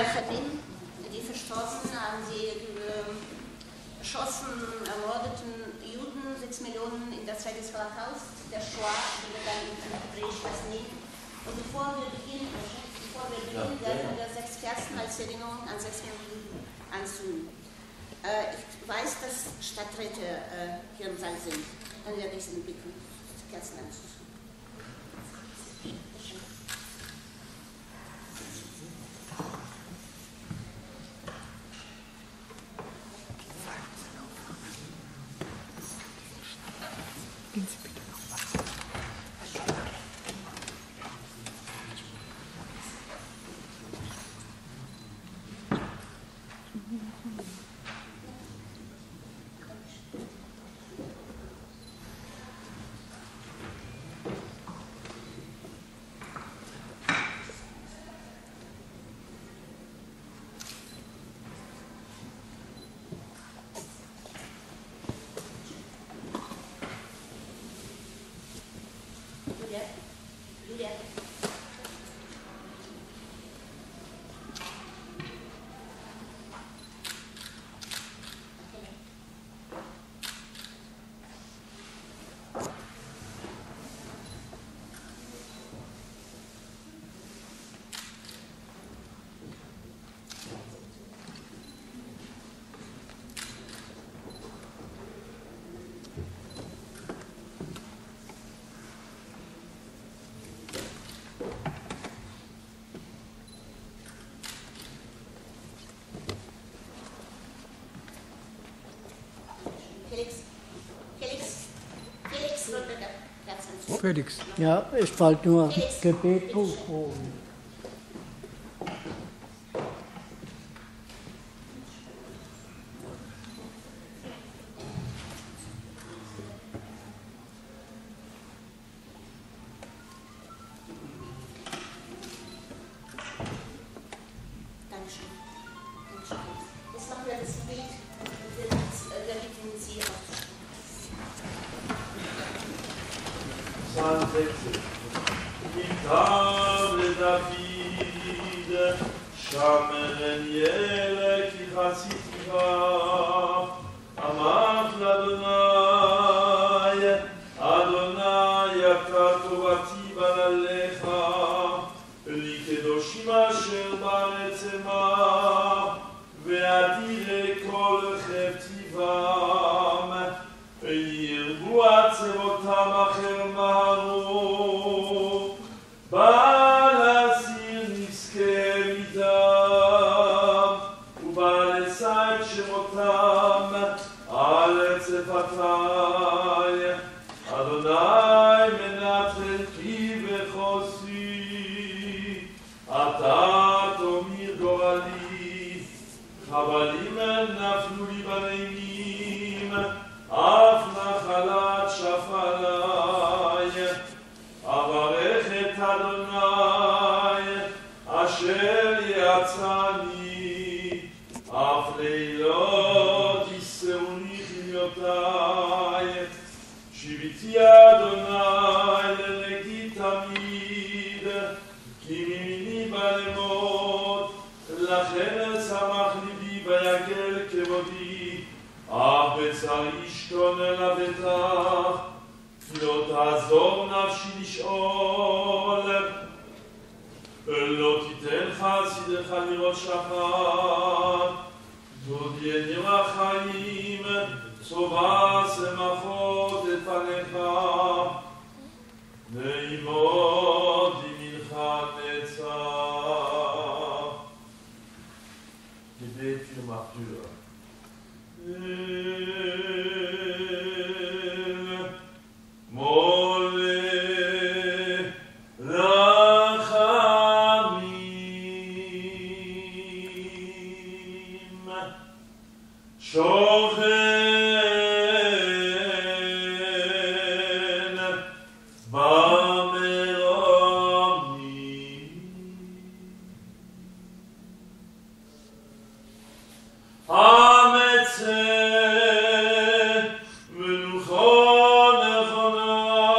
Rechabim, die Verstorbenen an die erschossen, ermordeten Juden, 6 Millionen in der Zeit des Holocaust, der Shoah, die wir dann in Hebräisch nehmen. Und bevor wir beginnen, werden wir 6 Kerzen als Erinnerung an 6 Millionen Juden anzünden. Ich weiß, dass Stadträte hier im Saal sind. Dann werde ich Sie bitten, Kerzen anzünden. Gehen Sie bitte noch was. Felix. Ja, ich wollte nur Gebetbuch holen. Jetzt machen wir das Bild und wir bitten Sie aufzustehen. Psalm 60. Kitab David, Shameren Yele ki chasitiva, Amat l'Adonai, Adonai ata tovati balalecha, li kedoshim asher ba'aretz ema, ve'adire kol cheftivam, ירבו עצבותם אחר מהרו, בא להסיר נזקי מידם, ובא לשא את שמותם על צפתי, אדוני מנת חלקי וחוסי, אתה תומיר גורלי, חבלים נפלו לי בנימים, אף נחלת שפלי, אברך את אדוני, אשר יצרני, אף לילות יסעוני חיליותי, שיביתי אדוני לנגדי תמיד, כי מימיני בא למות, לכן שמח ליבי ויגל כבודי, אך בצערי ישכון לבטח, לא תעזור נפשי לשאול, לא תיתן חסידך לראות שחר, תודיעני החיים, צובה שמחות את פניך, נעימות ימינך נצח. Gebet für Martyrer. Ametze, venuchon echona,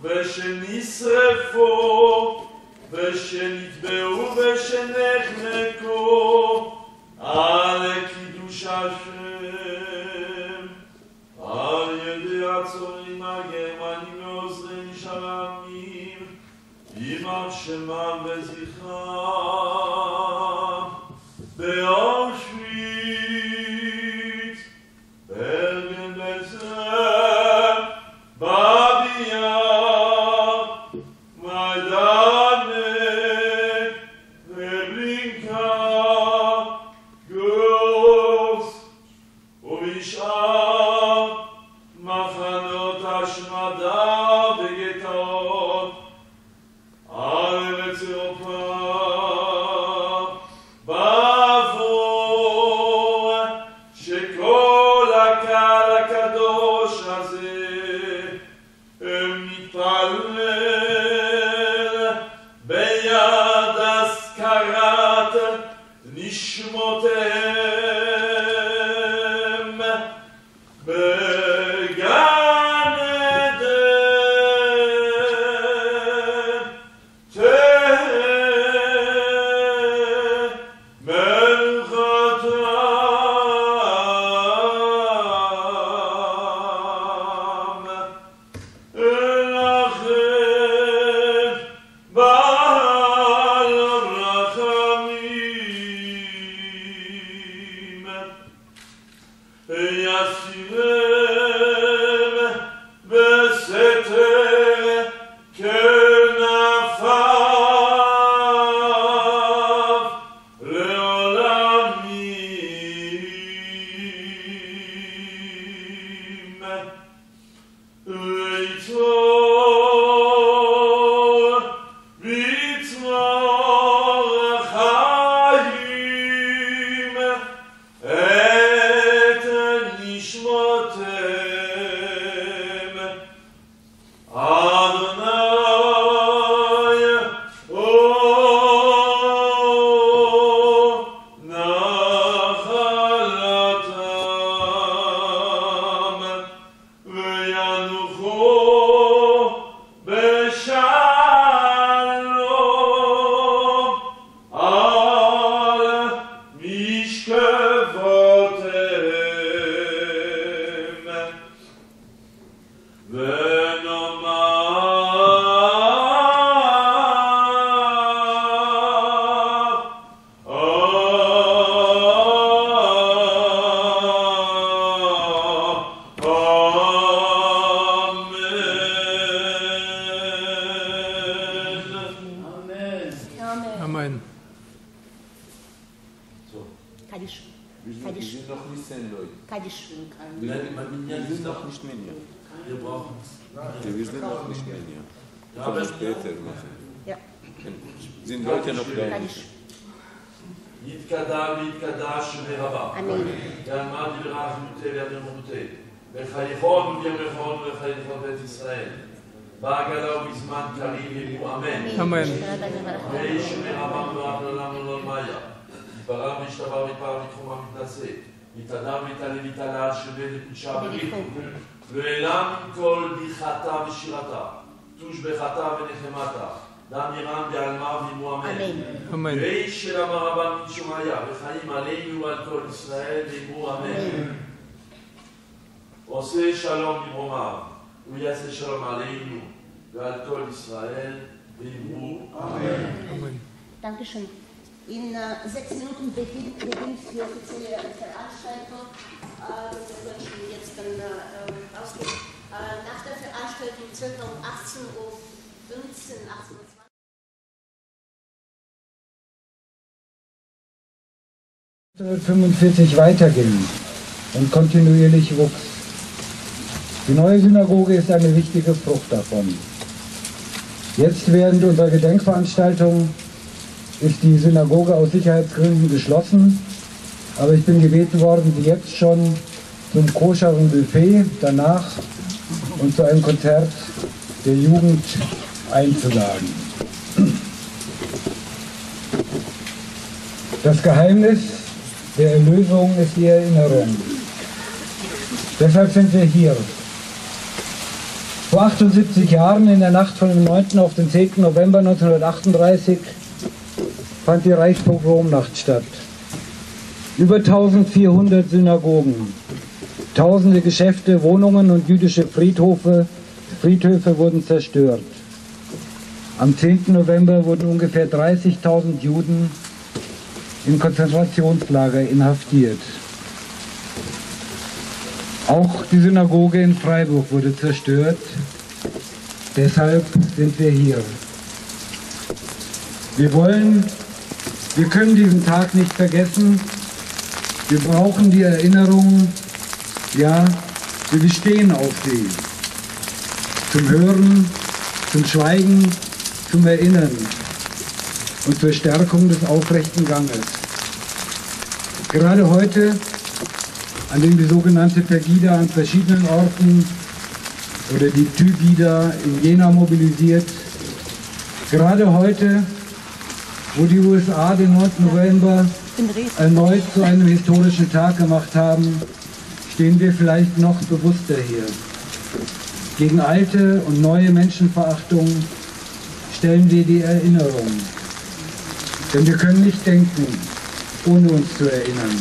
ושנשרפו, ושנטבעו ושנחנקו, על קידוש השם, על ידי הצוררים הגרמנים ועוזרי שאר העמים, יימח שמם וזכרם, באושוויץ, ברגן בזרם, בביה, מדענק, ובלינקה, גוס, ובשאר מחנות השמדה וגטאות, על ארץ אירופה, בעבור שכל הקהל הקדוש הזה מתפלל ביד אזכרת נשמותיהם בגן עדן תהא מנחתם לכם בעל רחמים יסירם בסתר כנפיו לעולמים ויצור ויצמור חיים את נשמותיהם אדוני נחלתם וינוחו בשלום על משכבותיהם ונאמר Amen. Kaddish. Wir Kaddish. sind noch nicht 10 Leute. Kaddish. Wir sind noch nicht mehr. Wir brauchen es. Wir sind noch nicht mehr. Ja, Können aber später machen. Ja. Sind Leute noch da? Kaddish. יתקדע ויתקדש ברבה. Amen. ועמד ירח מוטה וירמוטה. וחייכון וימכון וחייכון בית ישראל. בעגלה ובזמן קריב ימו אמן. Amen. ואיש מרבם ורב לעולם ולא מאיה. יתברר וישתבר ויתפר מתחום המתנשא. יתהדר ויתעלה ויתעלה עד שווה לקודשה בריחו. ואלם כל בדיחתה ושירתה. תוש בחתה ונחמתה. דם ירם בעלמה וימו אמן. Amen. Amen. ואיש של המרבן מן שמעיה, וחיים עלינו ועל כל ישראל, ואמרו אמן. עושה שלום במרומיו, הוא יעשה שלום עלינו ועל כל ישראל, ואמרו אמן. Amen. Dankeschön. In 6 Minuten beginnt die offizielle Veranstaltung. Wir wünschen jetzt dann ausgehen. Nach der Veranstaltung circa um 18:15 Uhr, 18:20 Uhr. 1945 weiterging und kontinuierlich wuchs. Die neue Synagoge ist eine wichtige Frucht davon. Jetzt während unserer Gedenkveranstaltung ist die Synagoge aus Sicherheitsgründen geschlossen, aber ich bin gebeten worden, Sie jetzt schon zum koscheren Buffet danach und zu einem Konzert der Jugend einzuladen. Das Geheimnis der Erlösung ist die Erinnerung. Deshalb sind wir hier. Vor 78 Jahren, in der Nacht von dem 9. auf den 10. November 1938, fand die Reichspogromnacht statt. Über 1400 Synagogen, tausende Geschäfte, Wohnungen und jüdische Friedhöfe wurden zerstört. Am 10. November wurden ungefähr 30.000 Juden in Konzentrationslager inhaftiert. Auch die Synagoge in Freiburg wurde zerstört. Deshalb sind wir hier. Wir können diesen Tag nicht vergessen. Wir brauchen die Erinnerung, ja, wir bestehen auf sie. Zum Hören, zum Schweigen, zum Erinnern und zur Stärkung des aufrechten Ganges. Gerade heute, an dem die sogenannte Pegida an verschiedenen Orten oder die Tygida in Jena mobilisiert, gerade heute, wo die USA den 9. November erneut zu einem historischen Tag gemacht haben, stehen wir vielleicht noch bewusster hier. Gegen alte und neue Menschenverachtung stellen wir die Erinnerung. Denn wir können nicht denken, ohne uns zu erinnern.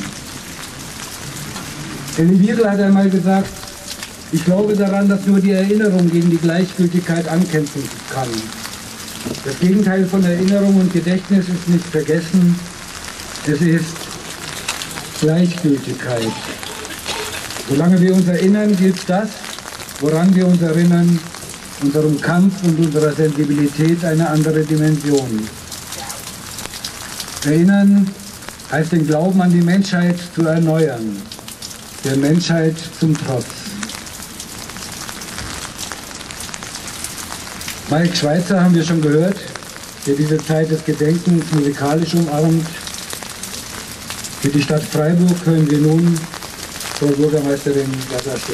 Elie Wiesel hat einmal gesagt, ich glaube daran, dass nur die Erinnerung gegen die Gleichgültigkeit ankämpfen kann. Das Gegenteil von Erinnerung und Gedächtnis ist nicht vergessen, es ist Gleichgültigkeit. Solange wir uns erinnern, gilt das, woran wir uns erinnern, unserem Kampf und unserer Sensibilität eine andere Dimension. Erinnern heißt den Glauben an die Menschheit zu erneuern, der Menschheit zum Trotz. Mike Schweitzer haben wir schon gehört, der diese Zeit des Gedenkens musikalisch umarmt. Für die Stadt Freiburg hören wir nun Frau Bürgermeisterin Jascha Stück.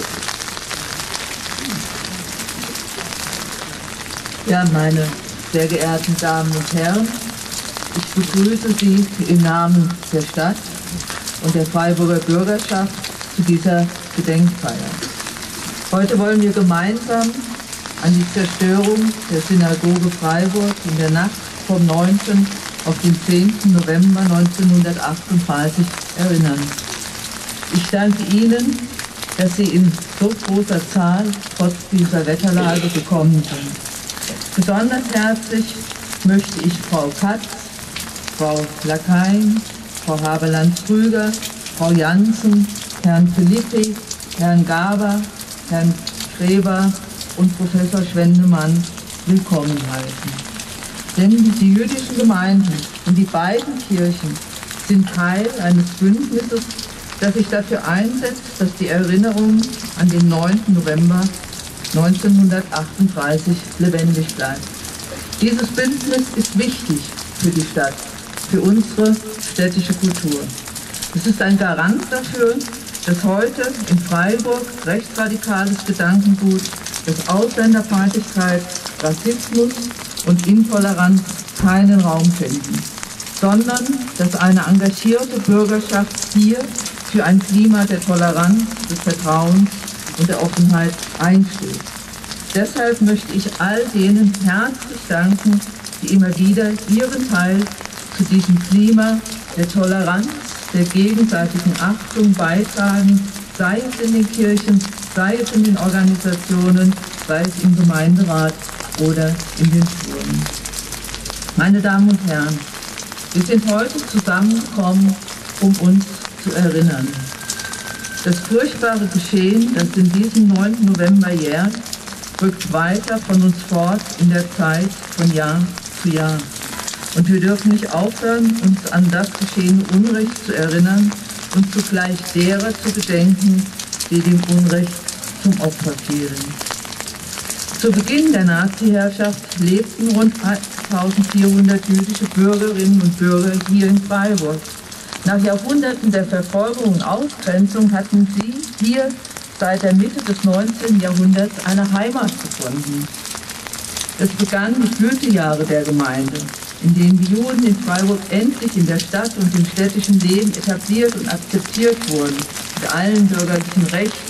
Ja, meine sehr geehrten Damen und Herren, ich begrüße Sie im Namen der Stadt und der Freiburger Bürgerschaft zu dieser Gedenkfeier. Heute wollen wir gemeinsam an die Zerstörung der Synagoge Freiburg in der Nacht vom 9. auf den 10. November 1938 erinnern. Ich danke Ihnen, dass Sie in so großer Zahl trotz dieser Wetterlage gekommen sind. Besonders herzlich möchte ich Frau Katz, Frau Lakaien, Frau Haberland-Krüger, Frau Janssen, Herrn Philippi, Herrn Gaber, Herrn Gräber und Professor Schwendemann willkommen heißen. Denn die jüdischen Gemeinden und die beiden Kirchen sind Teil eines Bündnisses, das sich dafür einsetzt, dass die Erinnerung an den 9. November 1938 lebendig bleibt. Dieses Bündnis ist wichtig für die Stadt, für unsere städtische Kultur. Es ist ein Garant dafür, dass heute in Freiburg rechtsradikales Gedankengut, dass Ausländerfeindlichkeit, Rassismus und Intoleranz keinen Raum finden, sondern dass eine engagierte Bürgerschaft hier für ein Klima der Toleranz, des Vertrauens und der Offenheit einsteht. Deshalb möchte ich all denen herzlich danken, die immer wieder ihren Teil zu diesem Klima der Toleranz, der gegenseitigen Achtung beitragen, sei es in den Kirchen, sei es in den Organisationen, sei es im Gemeinderat oder in den Schulen. Meine Damen und Herren, wir sind heute zusammengekommen, um uns zu erinnern. Das furchtbare Geschehen, das in diesem 9. November jährt, rückt weiter von uns fort in der Zeit von Jahr zu Jahr. Und wir dürfen nicht aufhören, uns an das geschehene Unrecht zu erinnern und zugleich derer zu gedenken, die dem Unrecht zum Opfer fielen. Zu Beginn der Nazi-Herrschaft lebten rund 1400 jüdische Bürgerinnen und Bürger hier in Freiburg. Nach Jahrhunderten der Verfolgung und Ausgrenzung hatten sie hier seit der Mitte des 19. Jahrhunderts eine Heimat gefunden. Es begannen die Blütejahre der Gemeinde, in denen die Juden in Freiburg endlich in der Stadt und im städtischen Leben etabliert und akzeptiert wurden, mit allen bürgerlichen Rechten,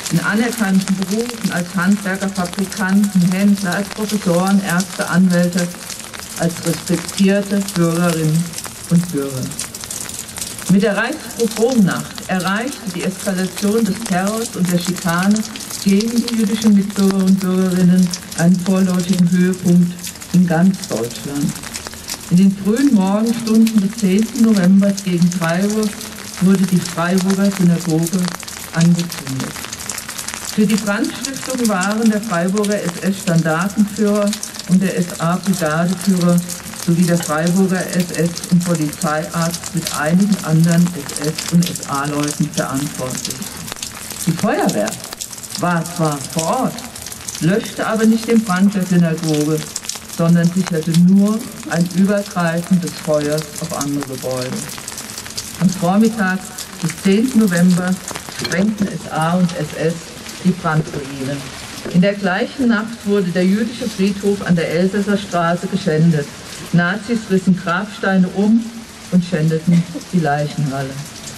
in anerkannten Berufen als Handwerker, Fabrikanten, Händler, als Professoren, Ärzte, Anwälte, als respektierte Bürgerinnen und Bürger. Mit der Reichspogromnacht erreichte die Eskalation des Terrors und der Schikane gegen die jüdischen Mitbürger und Bürgerinnen einen vorläufigen Höhepunkt in ganz Deutschland. In den frühen Morgenstunden des 10. November gegen 3 Uhr wurde die Freiburger Synagoge angezündet. Für die Brandstiftung waren der Freiburger SS-Standartenführer und der SA-Brigadeführer sowie der Freiburger SS- und Polizeiarzt mit einigen anderen SS- und SA-Leuten verantwortlich. Die Feuerwehr war zwar vor Ort, löschte aber nicht den Brand der Synagoge, sondern sicherte nur ein Übergreifen des Feuers auf andere Gebäude. Am Vormittag des 10. November sprengten SA und SS die Brandruine. In der gleichen Nacht wurde der jüdische Friedhof an der Elsässer Straße geschändet. Nazis rissen Grabsteine um und schändeten die Leichenhalle.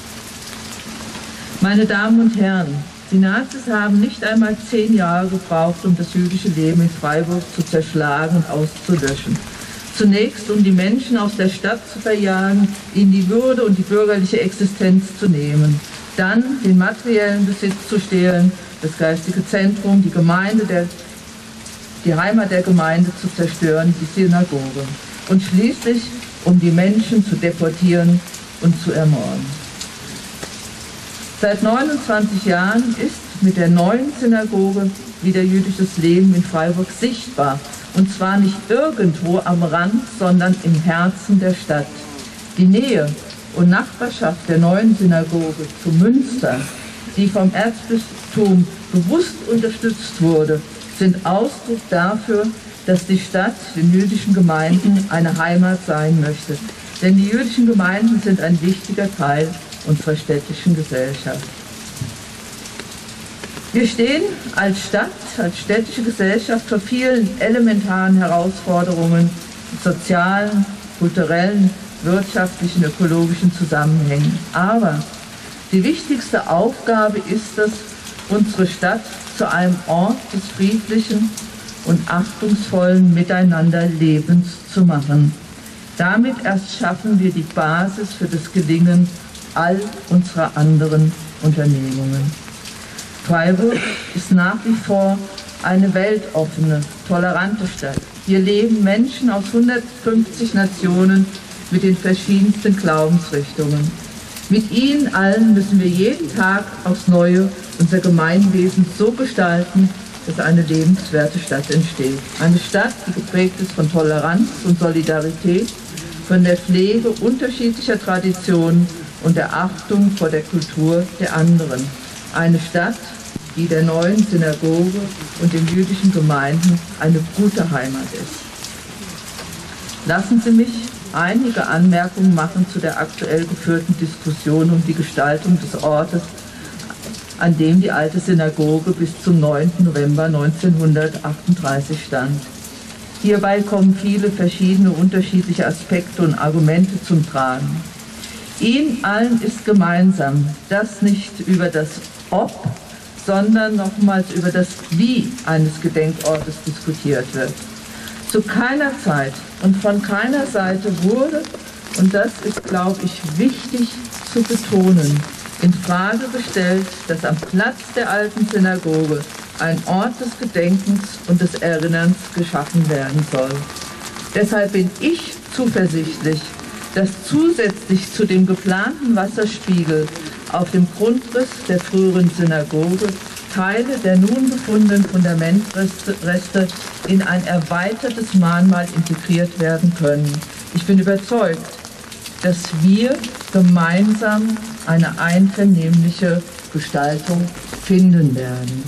Meine Damen und Herren, die Nazis haben nicht einmal 10 Jahre gebraucht, um das jüdische Leben in Freiburg zu zerschlagen und auszulöschen. Zunächst, um die Menschen aus der Stadt zu verjagen, ihnen die Würde und die bürgerliche Existenz zu nehmen. Dann den materiellen Besitz zu stehlen, das geistige Zentrum, die Heimat der Gemeinde zu zerstören, die Synagoge. Und schließlich, um die Menschen zu deportieren und zu ermorden. Seit 29 Jahren ist mit der neuen Synagoge wieder jüdisches Leben in Freiburg sichtbar. Und zwar nicht irgendwo am Rand, sondern im Herzen der Stadt. Die Nähe und Nachbarschaft der neuen Synagoge zu Münster, die vom Erzbistum bewusst unterstützt wurde, sind Ausdruck dafür, dass die Stadt den jüdischen Gemeinden eine Heimat sein möchte. Denn die jüdischen Gemeinden sind ein wichtiger Teil unserer städtischen Gesellschaft. Wir stehen als Stadt, als städtische Gesellschaft vor vielen elementaren Herausforderungen, sozialen, kulturellen, wirtschaftlichen, ökologischen Zusammenhängen. Aber die wichtigste Aufgabe ist es, unsere Stadt zu einem Ort des friedlichen und achtungsvollen Miteinanderlebens zu machen. Damit erst schaffen wir die Basis für das Gelingen all unserer anderen Unternehmungen. Freiburg ist nach wie vor eine weltoffene, tolerante Stadt. Hier leben Menschen aus 150 Nationen mit den verschiedensten Glaubensrichtungen. Mit ihnen allen müssen wir jeden Tag aufs Neue unser Gemeinwesen so gestalten, dass eine lebenswerte Stadt entsteht. Eine Stadt, die geprägt ist von Toleranz und Solidarität, von der Pflege unterschiedlicher Traditionen und der Achtung vor der Kultur der anderen. Eine Stadt, die der neuen Synagoge und den jüdischen Gemeinden eine gute Heimat ist. Lassen Sie mich einige Anmerkungen machen zu der aktuell geführten Diskussion um die Gestaltung des Ortes, an dem die alte Synagoge bis zum 9. November 1938 stand. Hierbei kommen viele verschiedene unterschiedliche Aspekte und Argumente zum Tragen. Ihnen allen ist gemeinsam, dass nicht über das Ob, sondern nochmals über das Wie eines Gedenkortes diskutiert wird. Zu keiner Zeit und von keiner Seite wurde, und das ist, glaube ich, wichtig zu betonen, in Frage gestellt, dass am Platz der alten Synagoge ein Ort des Gedenkens und des Erinnerns geschaffen werden soll. Deshalb bin ich zuversichtlich, dass zusätzlich zu dem geplanten Wasserspiegel auf dem Grundriss der früheren Synagoge Teile der nun gefundenen Fundamentreste in ein erweitertes Mahnmal integriert werden können. Ich bin überzeugt, dass wir gemeinsam eine einvernehmliche Gestaltung finden werden.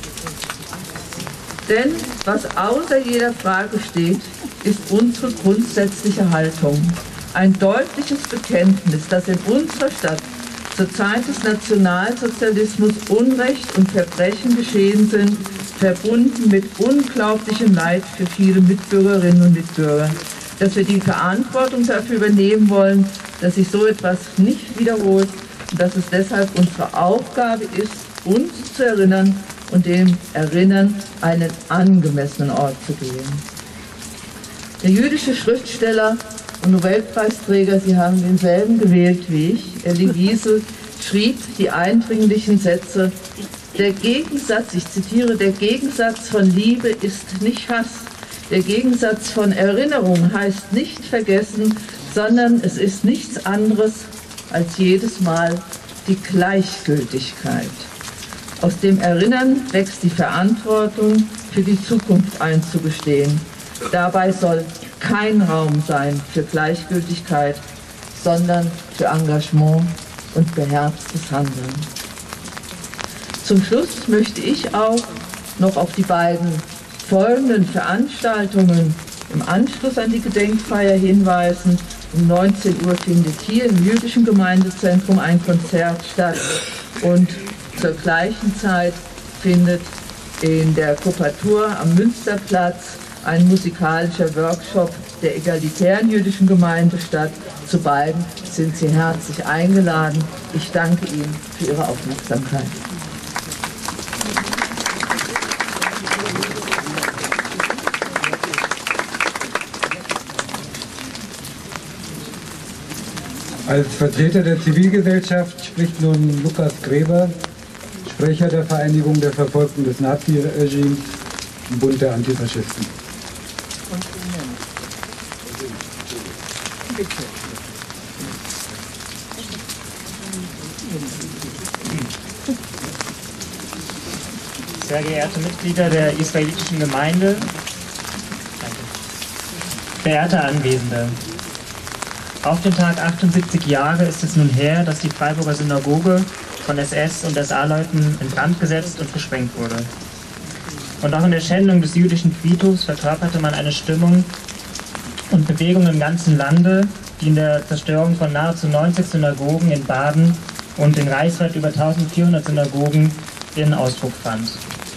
Denn was außer jeder Frage steht, ist unsere grundsätzliche Haltung. Ein deutliches Bekenntnis, dass in unserer Stadt zur Zeit des Nationalsozialismus Unrecht und Verbrechen geschehen sind, verbunden mit unglaublichem Leid für viele Mitbürgerinnen und Mitbürger. Dass wir die Verantwortung dafür übernehmen wollen, dass sich so etwas nicht wiederholt und dass es deshalb unsere Aufgabe ist, uns zu erinnern und dem Erinnern einen angemessenen Ort zu geben. Der jüdische Schriftsteller und Nobelpreisträger, Sie haben denselben gewählt wie ich, Elie Wiesel, schrieb die eindringlichen Sätze: Der Gegensatz, ich zitiere, der Gegensatz von Liebe ist nicht Hass. Der Gegensatz von Erinnerung heißt nicht vergessen, sondern es ist nichts anderes als jedes Mal die Gleichgültigkeit. Aus dem Erinnern wächst die Verantwortung, für die Zukunft einzugestehen. Dabei soll kein Raum sein für Gleichgültigkeit, sondern für Engagement und beherztes Handeln. Zum Schluss möchte ich auch noch auf die beiden folgenden Veranstaltungen im Anschluss an die Gedenkfeier hinweisen. Um 19 Uhr findet hier im Jüdischen Gemeindezentrum ein Konzert statt und zur gleichen Zeit findet in der Kupatur am Münsterplatz ein musikalischer Workshop der egalitären jüdischen Gemeinde statt. Zu beiden sind Sie herzlich eingeladen. Ich danke Ihnen für Ihre Aufmerksamkeit. Als Vertreter der Zivilgesellschaft spricht nun Lukas Gräber, Sprecher der Vereinigung der Verfolgten des Naziregimes im Bund der Antifaschisten. Sehr geehrte Mitglieder der israelitischen Gemeinde, verehrte Anwesende, auf den Tag 78 Jahre ist es nun her, dass die Freiburger Synagoge von SS- und SA-Leuten in Brand gesetzt und gesprengt wurde. Und auch in der Schändung des jüdischen Friedhofs verkörperte man eine Stimmung und Bewegung im ganzen Lande, die in der Zerstörung von nahezu 90 Synagogen in Baden und in reichsweit über 1400 Synagogen ihren Ausdruck fand.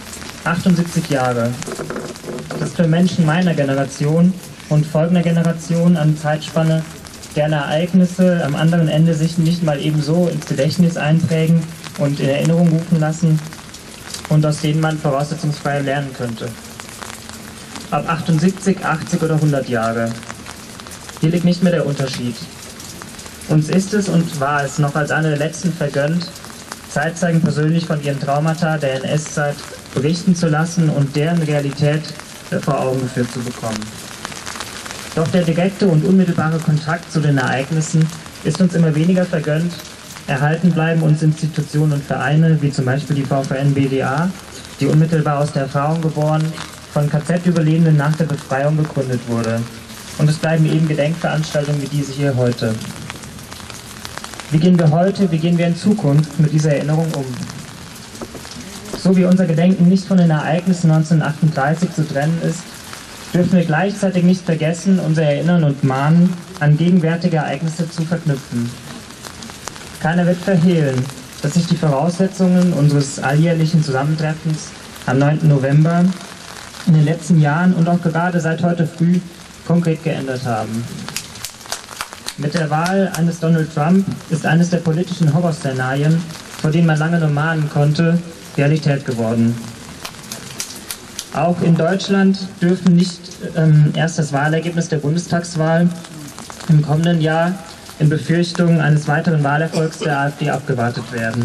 78 Jahre. Das ist für Menschen meiner Generation und folgender Generation eine Zeitspanne, deren Ereignisse am anderen Ende sich nicht mal ebenso ins Gedächtnis einprägen und in Erinnerung rufen lassen und aus denen man voraussetzungsfrei lernen könnte. Ab 78, 80 oder 100 Jahre. Hier liegt nicht mehr der Unterschied. Uns ist es und war es noch als eine der letzten vergönnt, Zeitzeugen persönlich von ihren Traumata der NS-Zeit berichten zu lassen und deren Realität vor Augen geführt zu bekommen. Doch der direkte und unmittelbare Kontakt zu den Ereignissen ist uns immer weniger vergönnt. Erhalten bleiben uns Institutionen und Vereine, wie zum Beispiel die VVN-BDA, die unmittelbar aus der Erfahrung geboren, von KZ-Überlebenden nach der Befreiung gegründet wurde. Und es bleiben eben Gedenkveranstaltungen wie diese hier heute. Wie gehen wir heute, wie gehen wir in Zukunft mit dieser Erinnerung um? So wie unser Gedenken nicht von den Ereignissen 1938 zu trennen ist, dürfen wir gleichzeitig nicht vergessen, unser Erinnern und Mahnen an gegenwärtige Ereignisse zu verknüpfen. Keiner wird verhehlen, dass sich die Voraussetzungen unseres alljährlichen Zusammentreffens am 9. November in den letzten Jahren und auch gerade seit heute früh konkret geändert haben. Mit der Wahl eines Donald Trump ist eines der politischen Horrorszenarien, vor denen man lange nur mahnen konnte, Realität geworden. Auch in Deutschland dürfen nicht erst das Wahlergebnis der Bundestagswahl im kommenden Jahr in Befürchtung eines weiteren Wahlerfolgs der AfD abgewartet werden.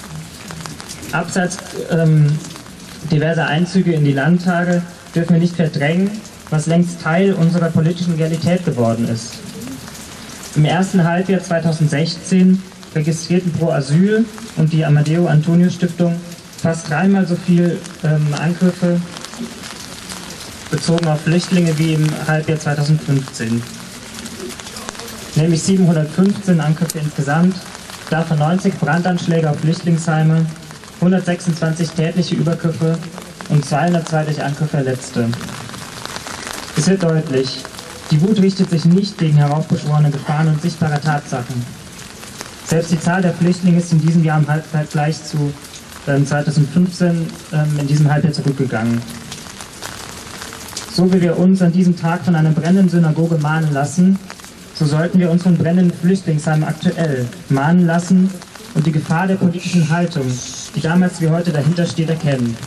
Abseits diverser Einzüge in die Landtage dürfen wir nicht verdrängen, was längst Teil unserer politischen Realität geworden ist. Im ersten Halbjahr 2016 registrierten Pro Asyl und die Amadeo Antonio Stiftung fast dreimal so viel Angriffe bezogen auf Flüchtlinge wie im Halbjahr 2015. Nämlich 715 Angriffe insgesamt, davon 90 Brandanschläge auf Flüchtlingsheime, 126 tätliche Übergriffe und 202 durch Angriffe Verletzte. Es wird deutlich, die Wut richtet sich nicht gegen heraufbeschworene Gefahren und sichtbare Tatsachen. Selbst die Zahl der Flüchtlinge ist in diesem Jahr im Vergleich zu 2015 in diesem Halbjahr zurückgegangen. So wie wir uns an diesem Tag von einer brennenden Synagoge mahnen lassen, so sollten wir uns von brennenden Flüchtlingsheimen aktuell mahnen lassen und die Gefahr der politischen Haltung, die damals wie heute dahinter steht, erkennen.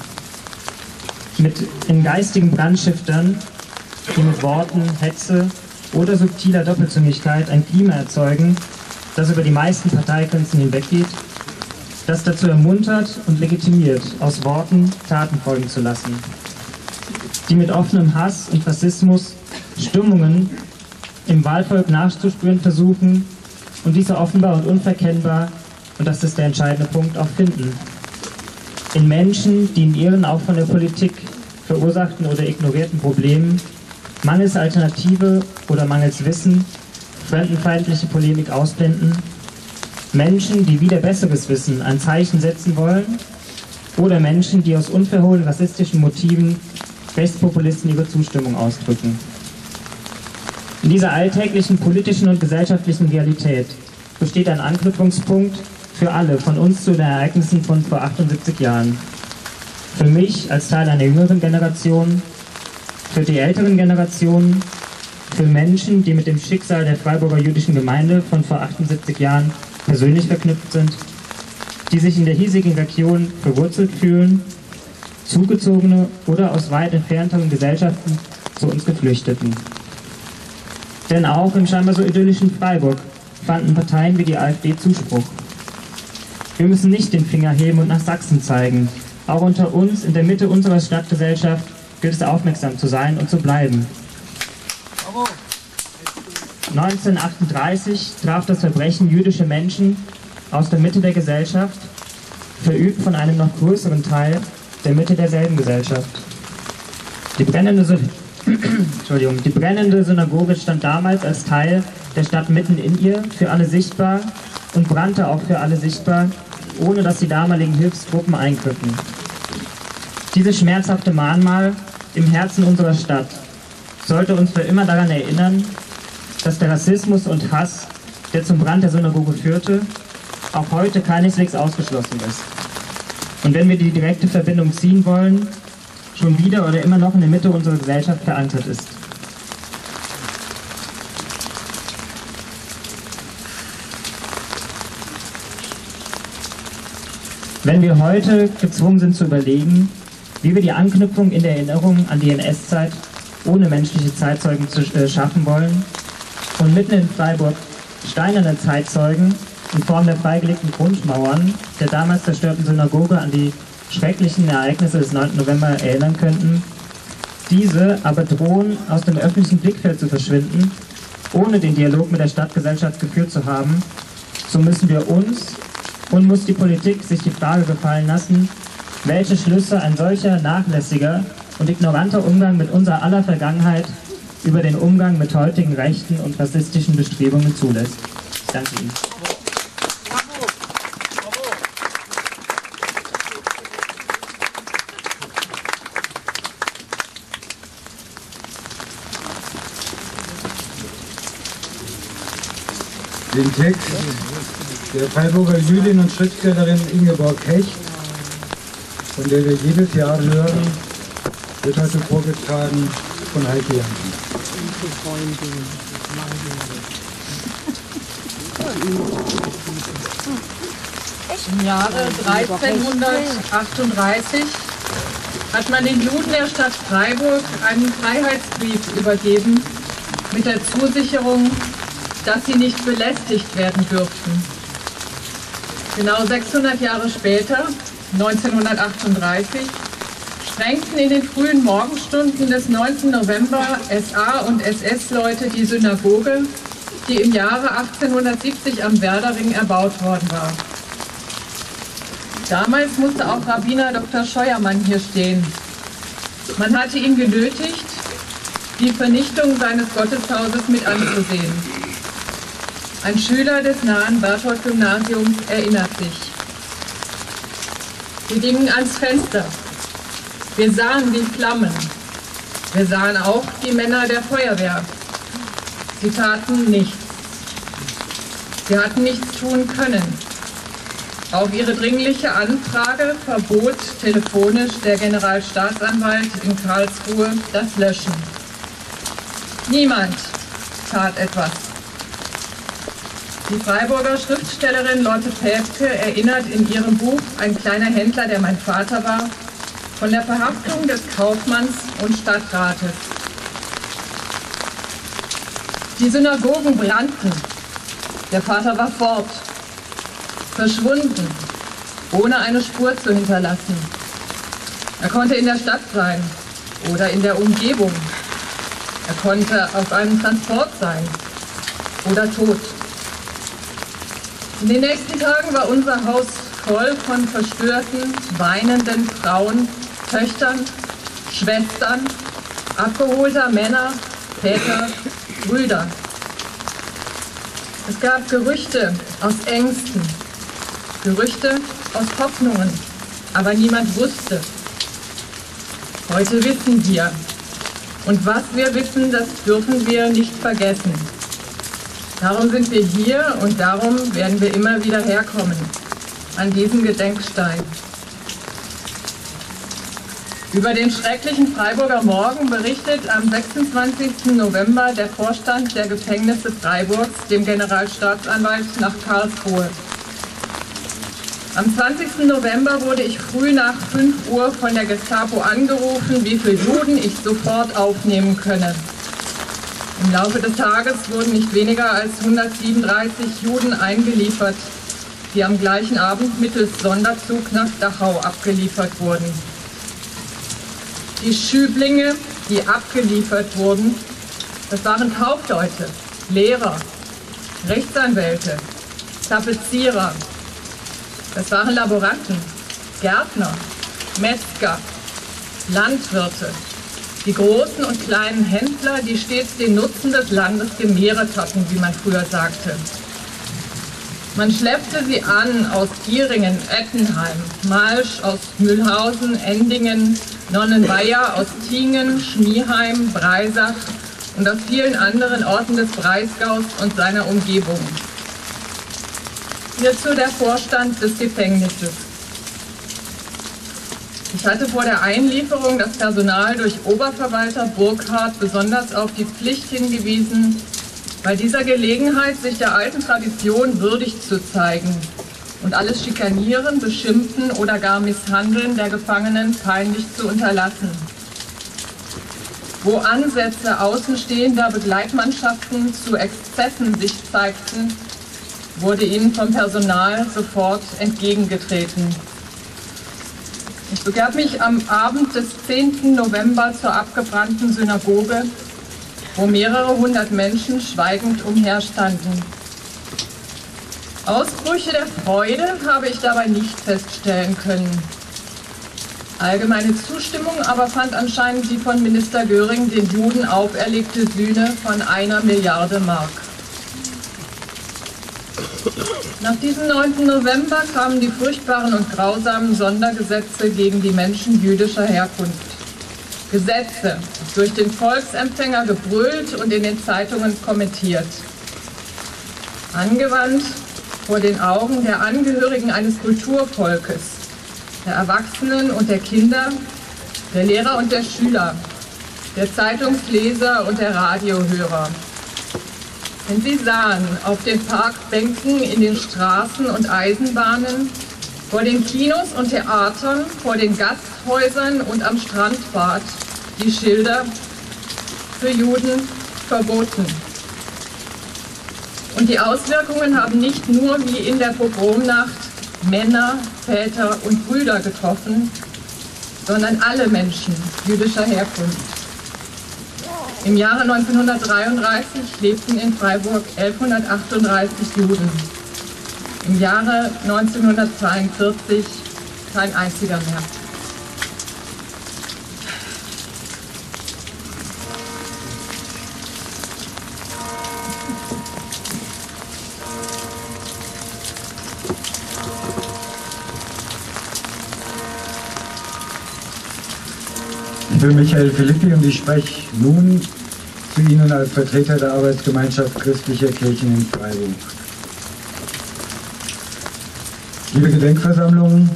In geistigen Brandschiftern, die mit Worten, Hetze oder subtiler Doppelzüngigkeit ein Klima erzeugen, das über die meisten Parteigrenzen hinweggeht, das dazu ermuntert und legitimiert, aus Worten Taten folgen zu lassen, die mit offenem Hass und Rassismus Stimmungen im Wahlvolk nachzuspüren versuchen und diese offenbar und unverkennbar, und das ist der entscheidende Punkt, auch finden. In Menschen, die in ihren auch von der Politik verursachten oder ignorierten Problemen mangels Alternative oder mangels Wissen fremdenfeindliche Polemik ausblenden, Menschen, die wider besseres Wissen ein Zeichen setzen wollen, oder Menschen, die aus unverhohlen rassistischen Motiven Rechtspopulisten ihre Zustimmung ausdrücken. In dieser alltäglichen politischen und gesellschaftlichen Realität besteht ein Anknüpfungspunkt für alle von uns zu den Ereignissen von vor 78 Jahren. Für mich als Teil einer jüngeren Generation, für die älteren Generationen, für Menschen, die mit dem Schicksal der Freiburger jüdischen Gemeinde von vor 78 Jahren persönlich verknüpft sind, die sich in der hiesigen Region verwurzelt fühlen, Zugezogene oder aus weit entfernteren Gesellschaften zu uns Geflüchteten. Denn auch im scheinbar so idyllischen Freiburg fanden Parteien wie die AfD Zuspruch. Wir müssen nicht den Finger heben und nach Sachsen zeigen. Auch unter uns, in der Mitte unserer Stadtgesellschaft, gilt es aufmerksam zu sein und zu bleiben. 1938 traf das Verbrechen jüdische Menschen aus der Mitte der Gesellschaft, verübt von einem noch größeren Teil der Mitte derselben Gesellschaft. Die brennende Synagoge stand damals als Teil der Stadt mitten in ihr, für alle sichtbar und brannte auch für alle sichtbar, ohne dass die damaligen Hilfstruppen eingriffen. Dieses schmerzhafte Mahnmal im Herzen unserer Stadt sollte uns für immer daran erinnern, dass der Rassismus und Hass, der zum Brand der Synagoge führte, auch heute keineswegs ausgeschlossen ist. Und wenn wir die direkte Verbindung ziehen wollen, schon wieder oder immer noch in der Mitte unserer Gesellschaft verankert ist. Wenn wir heute gezwungen sind zu überlegen, wie wir die Anknüpfung in der Erinnerung an die NS-Zeit ohne menschliche Zeitzeugen schaffen wollen und mitten in Freiburg steinerne Zeitzeugen in Form der freigelegten Grundmauern der damals zerstörten Synagoge an die schrecklichen Ereignisse des 9. November erinnern könnten, diese aber drohen, aus dem öffentlichen Blickfeld zu verschwinden, ohne den Dialog mit der Stadtgesellschaft geführt zu haben, so müssen wir uns und muss die Politik sich die Frage gefallen lassen, welche Schlüsse ein solcher nachlässiger und ignoranter Umgang mit unserer aller Vergangenheit über den Umgang mit heutigen rechten und rassistischen Bestrebungen zulässt. Ich danke Ihnen. Den Text der Freiburger Jüdin und Schriftstellerin Ingeborg Hecht, von der wir jedes Jahr hören, wird heute vorgetragen von Heike Jansen. Im Jahre 1338 hat man den Juden der Stadt Freiburg einen Freiheitsbrief übergeben mit der Zusicherung, dass sie nicht belästigt werden dürften. Genau 600 Jahre später, 1938, sprengten in den frühen Morgenstunden des 9. November SA- und SS-Leute die Synagoge, die im Jahre 1870 am Werderring erbaut worden war. Damals musste auch Rabbiner Dr. Scheuermann hier stehen. Man hatte ihn genötigt, die Vernichtung seines Gotteshauses mit anzusehen. Ein Schüler des nahen Berthold-Gymnasiums erinnert sich. Wir gingen ans Fenster. Wir sahen die Flammen. Wir sahen auch die Männer der Feuerwehr. Sie taten nichts. Sie hatten nichts tun können. Auf ihre dringliche Anfrage verbot telefonisch der Generalstaatsanwalt in Karlsruhe das Löschen. Niemand tat etwas. Die Freiburger Schriftstellerin Lotte Päpke erinnert in ihrem Buch Ein kleiner Händler, der mein Vater war, von der Verhaftung des Kaufmanns und Stadtrates. Die Synagogen brannten. Der Vater war fort, verschwunden, ohne eine Spur zu hinterlassen. Er konnte in der Stadt sein oder in der Umgebung. Er konnte auf einem Transport sein oder tot. In den nächsten Tagen war unser Haus voll von verstörten, weinenden Frauen, Töchtern, Schwestern, abgeholter Männer, Väter, Brüder. Es gab Gerüchte aus Ängsten, Gerüchte aus Hoffnungen, aber niemand wusste. Heute wissen wir. Und was wir wissen, das dürfen wir nicht vergessen. Darum sind wir hier und darum werden wir immer wieder herkommen, an diesen Gedenkstein. Über den schrecklichen Freiburger Morgen berichtet am 26. November der Vorstand der Gefängnisse Freiburgs dem Generalstaatsanwalt nach Karlsruhe. Am 20. November wurde ich früh nach 5 Uhr von der Gestapo angerufen, wie viele Juden ich sofort aufnehmen könne. Im Laufe des Tages wurden nicht weniger als 137 Juden eingeliefert, die am gleichen Abend mittels Sonderzug nach Dachau abgeliefert wurden. Die Schüblinge, die abgeliefert wurden, das waren Kaufleute, Lehrer, Rechtsanwälte, Tapezierer. Das waren Laboranten, Gärtner, Metzger, Landwirte, die großen und kleinen Händler, die stets den Nutzen des Landes gemehret hatten, wie man früher sagte. Man schleppte sie an aus Gieringen, Ettenheim, Malsch aus Mühlhausen, Endingen, Nonnenweier aus Tingen, Schmieheim, Breisach und aus vielen anderen Orten des Breisgaus und seiner Umgebung. Hierzu der Vorstand des Gefängnisses. Ich hatte vor der Einlieferung das Personal durch Oberverwalter Burkhardt besonders auf die Pflicht hingewiesen, bei dieser Gelegenheit sich der alten Tradition würdig zu zeigen und alles Schikanieren, Beschimpfen oder gar Misshandeln der Gefangenen peinlich zu unterlassen. Wo Ansätze außenstehender Begleitmannschaften zu Exzessen sich zeigten, wurde ihnen vom Personal sofort entgegengetreten. Ich begab mich am Abend des 10. November zur abgebrannten Synagoge, wo mehrere hundert Menschen schweigend umherstanden. Ausbrüche der Freude habe ich dabei nicht feststellen können. Allgemeine Zustimmung aber fand anscheinend die von Minister Göring den Juden auferlegte Sühne von 1 Milliarde Mark. Nach diesem 9. November kamen die furchtbaren und grausamen Sondergesetze gegen die Menschen jüdischer Herkunft. Gesetze, durch den Volksempfänger gebrüllt und in den Zeitungen kommentiert. Angewandt vor den Augen der Angehörigen eines Kulturvolkes, der Erwachsenen und der Kinder, der Lehrer und der Schüler, der Zeitungsleser und der Radiohörer. Denn sie sahen auf den Parkbänken in den Straßen und Eisenbahnen, vor den Kinos und Theatern, vor den Gasthäusern und am Strandbad die Schilder für Juden verboten. Und die Auswirkungen haben nicht nur wie in der Pogromnacht Männer, Väter und Brüder getroffen, sondern alle Menschen jüdischer Herkunft. Im Jahre 1933 lebten in Freiburg 1138 Juden. Im Jahre 1942 kein einziger mehr. Ich bin Michael Philippi und ich spreche nun zu Ihnen als Vertreter der Arbeitsgemeinschaft christlicher Kirchen in Freiburg. Liebe Gedenkversammlung,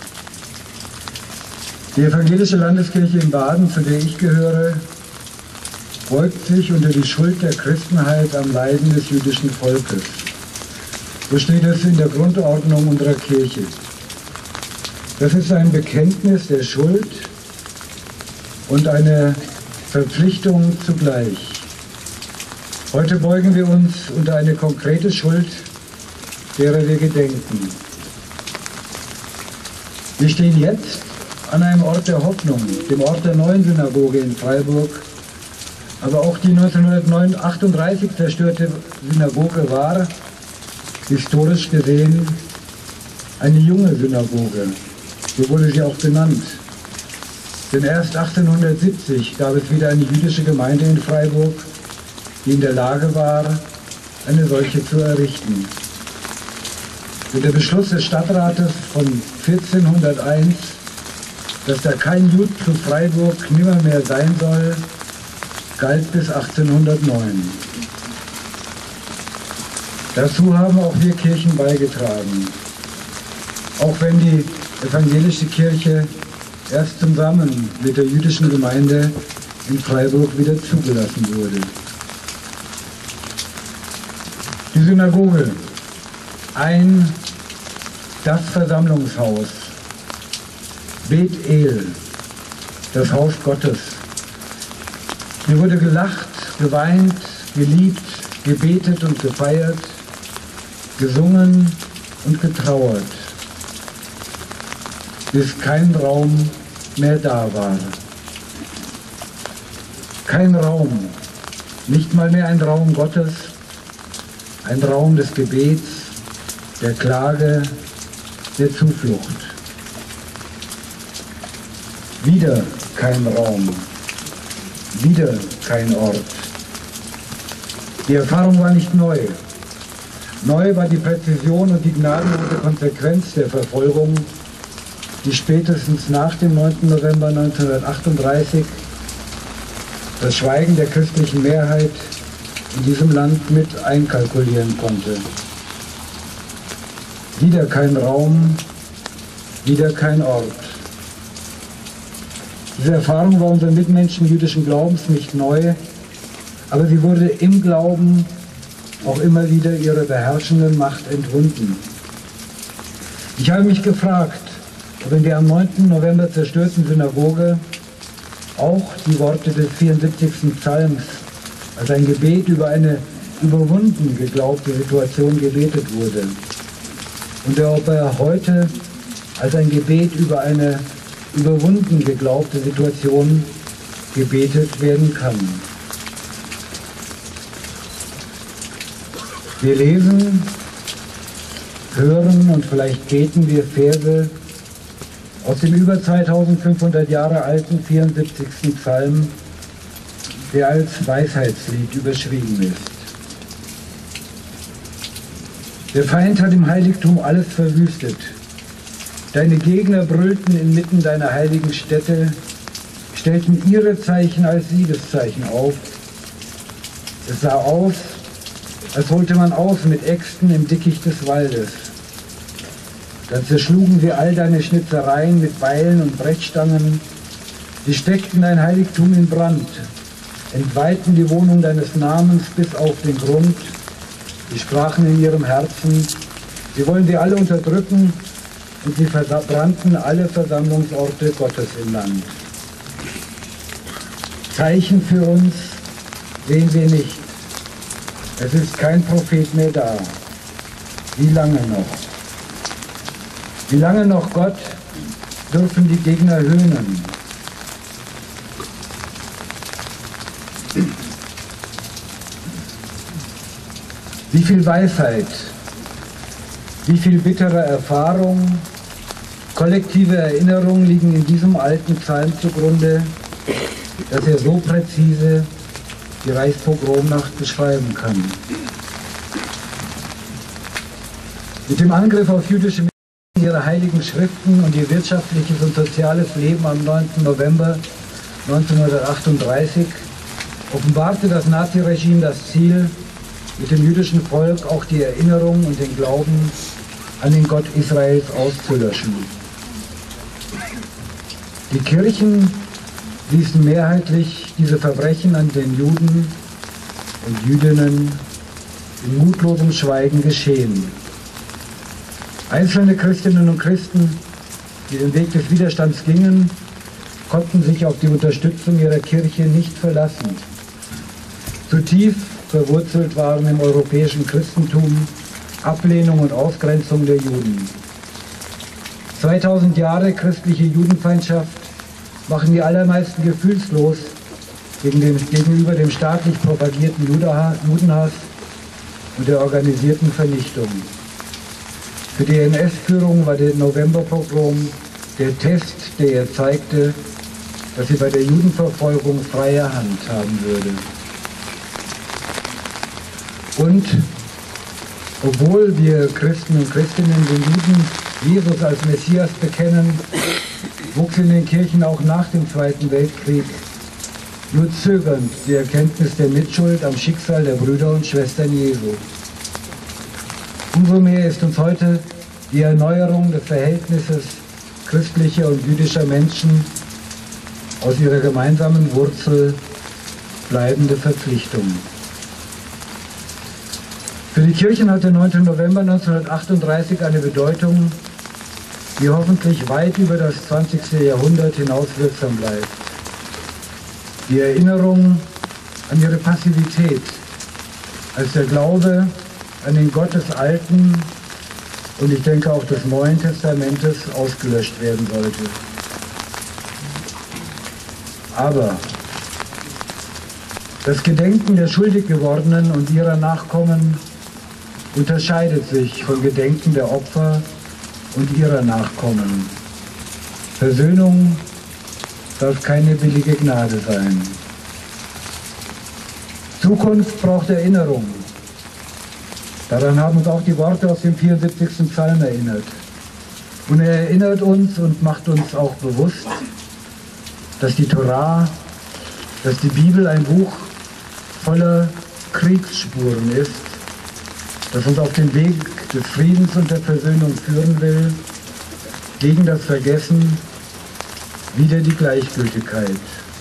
die Evangelische Landeskirche in Baden, zu der ich gehöre, beugt sich unter die Schuld der Christenheit am Leiden des jüdischen Volkes. So steht es in der Grundordnung unserer Kirche. Das ist ein Bekenntnis der Schuld und eine Verpflichtung zugleich. Heute beugen wir uns unter eine konkrete Schuld, derer wir gedenken. Wir stehen jetzt an einem Ort der Hoffnung, dem Ort der neuen Synagoge in Freiburg, aber auch die 1938 zerstörte Synagoge war, historisch gesehen, eine junge Synagoge. So wurde sie auch benannt. Denn erst 1870 gab es wieder eine jüdische Gemeinde in Freiburg, die in der Lage war, eine solche zu errichten. Mit dem Beschluss des Stadtrates von 1401, dass da kein Jud zu Freiburg nimmermehr sein soll, galt bis 1809. Dazu haben auch wir Kirchen beigetragen. Auch wenn die evangelische Kirche erst zusammen mit der jüdischen Gemeinde in Freiburg wieder zugelassen wurde. Die Synagoge, das Versammlungshaus, Bet El, das Haus Gottes. Hier wurde gelacht, geweint, geliebt, gebetet und gefeiert, gesungen und getrauert, bis kein Raum mehr da war. Kein Raum, nicht mal mehr ein Raum Gottes, ein Raum des Gebets, der Klage, der Zuflucht. Wieder kein Raum, wieder kein Ort. Die Erfahrung war nicht neu. Neu war die Präzision und die gnadenlose Konsequenz der Verfolgung, die spätestens nach dem 9. November 1938 das Schweigen der christlichen Mehrheit in diesem Land mit einkalkulieren konnte. Wieder kein Raum, wieder kein Ort. Diese Erfahrung war unseren Mitmenschen jüdischen Glaubens nicht neu, aber sie wurde im Glauben auch immer wieder ihrer beherrschenden Macht entwunden. Ich habe mich gefragt, ob in der am 9. November zerstörten Synagoge auch die Worte des 74. Psalms als ein Gebet über eine überwunden geglaubte Situation gebetet wurde. Und ob er heute als ein Gebet über eine überwunden geglaubte Situation gebetet werden kann. Wir lesen, hören und vielleicht beten wir Verse aus dem über 2500 Jahre alten 74. Psalm, der als Weisheitslied überschrieben ist. Der Feind hat im Heiligtum alles verwüstet. Deine Gegner brüllten inmitten deiner heiligen Stätte, stellten ihre Zeichen als Siegeszeichen auf. Es sah aus, als holte man aus mit Äxten im Dickicht des Waldes. Dann zerschlugen sie all deine Schnitzereien mit Beilen und Brechstangen. Sie steckten dein Heiligtum in Brand, entweihten die Wohnung deines Namens bis auf den Grund. Sie sprachen in ihrem Herzen, sie wollen sie alle unterdrücken, und sie verbrannten alle Versammlungsorte Gottes im Land. Zeichen für uns sehen wir nicht. Es ist kein Prophet mehr da. Wie lange noch? Wie lange noch, Gott, dürfen die Gegner höhnen? Wie viel Weisheit, wie viel bittere Erfahrung, kollektive Erinnerung liegen in diesem alten Psalm zugrunde, dass er so präzise die Reichspogromnacht beschreiben kann. Mit dem Angriff auf jüdische Menschen, ihre heiligen Schriften und ihr wirtschaftliches und soziales Leben am 9. November 1938 offenbarte das Naziregime das Ziel, mit dem jüdischen Volk auch die Erinnerung und den Glauben an den Gott Israels auszulöschen. Die Kirchen ließen mehrheitlich diese Verbrechen an den Juden und Jüdinnen in mutlosem Schweigen geschehen. Einzelne Christinnen und Christen, die den Weg des Widerstands gingen, konnten sich auf die Unterstützung ihrer Kirche nicht verlassen. Zu tief verwurzelt waren im europäischen Christentum Ablehnung und Ausgrenzung der Juden. 2000 Jahre christliche Judenfeindschaft machen die allermeisten gefühlslos gegenüber dem staatlich propagierten Judenhass und der organisierten Vernichtung. Für die NS-Führung war der Novemberpogrom der Test, der ihr zeigte, dass sie bei der Judenverfolgung freie Hand haben würde. Und obwohl wir Christen und Christinnen den Juden Jesus als Messias bekennen, wuchs in den Kirchen auch nach dem Zweiten Weltkrieg nur zögernd die Erkenntnis der Mitschuld am Schicksal der Brüder und Schwestern Jesu. Umso mehr ist uns heute die Erneuerung des Verhältnisses christlicher und jüdischer Menschen aus ihrer gemeinsamen Wurzel bleibende Verpflichtung. Für die Kirchen hat der 9. November 1938 eine Bedeutung, die hoffentlich weit über das 20. Jahrhundert hinaus wirksam bleibt. Die Erinnerung an ihre Passivität, als der Glaube an den Gott des Alten und ich denke auch des Neuen Testamentes ausgelöscht werden sollte. Aber das Gedenken der schuldig gewordenen und ihrer Nachkommen unterscheidet sich vom Gedenken der Opfer und ihrer Nachkommen. Versöhnung darf keine billige Gnade sein. Zukunft braucht Erinnerung. Daran haben uns auch die Worte aus dem 74. Psalm erinnert. Und er erinnert uns und macht uns auch bewusst, dass die Torah, dass die Bibel ein Buch voller Kriegsspuren ist, das uns auf den Weg des Friedens und der Versöhnung führen will, gegen das Vergessen, wieder die Gleichgültigkeit.